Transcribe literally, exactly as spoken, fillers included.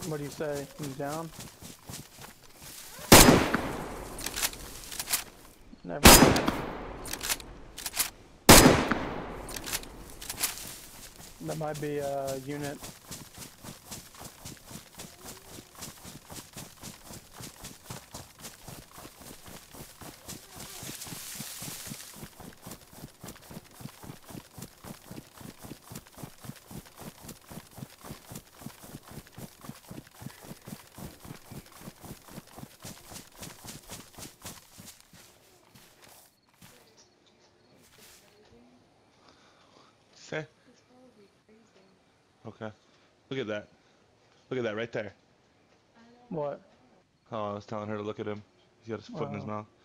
What do you say? He's down? Never mind. That might be a unit. Say. Okay. Look at that. Look at that right there. What? Oh, I was telling her to look at him. He's got his foot in his Oh. mouth.